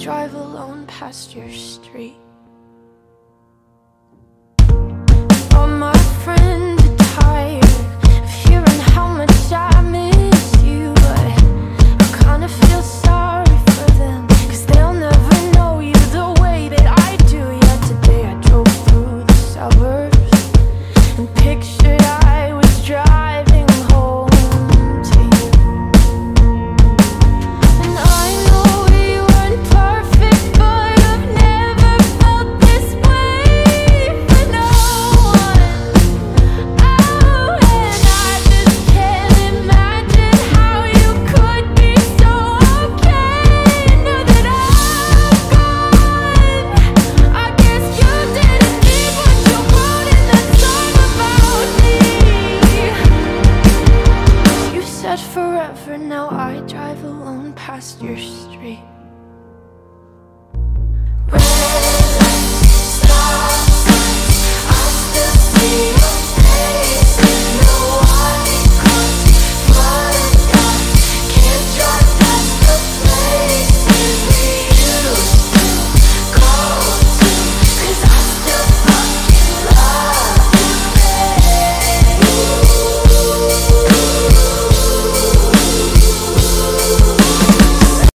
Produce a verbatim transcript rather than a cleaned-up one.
drive alone past your street. All my friends are tired of hearing how much I miss you, but I kinda feel sorry for them, 'cause they'll never know you the way that I do. Yeah, today I drove through the suburbs and pictured I was driving home to you. And I know we weren't perfect, but I've never felt this way for no one. Oh, and I just can't imagine how you could be so okay now that I'm gone. I guess you didn't mean what you wrote in that song about me. You said forever, now I drive alone past your street.